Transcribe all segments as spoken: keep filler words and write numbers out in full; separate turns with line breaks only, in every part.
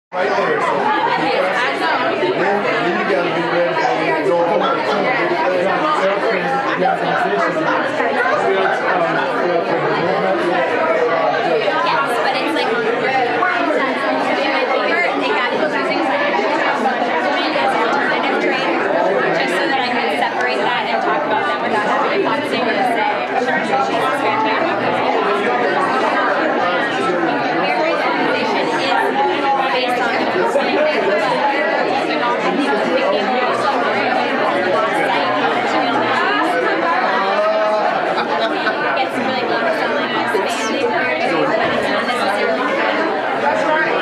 Right there. So I know. Then you gotta be ready for it. Don't come out of
yes, but it's like my favorite. They got using as an alternative trade, just so that I could separate that and talk about them without having one thing to say. Jesus family. Based on it's really long selling expanding nowadays, but it's not necessarily that's right.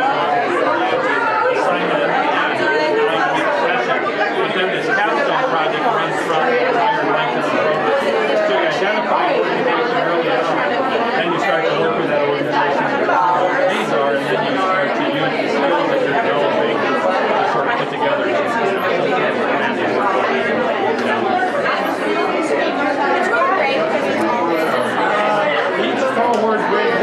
But then this capstone project runs from the entire length of the program. So you identify an organization early on, then you start to work with that organization what their needs are, and then you start to use the skills that you're developing to sort of put together you know, some sort of plan they work on. Each small word great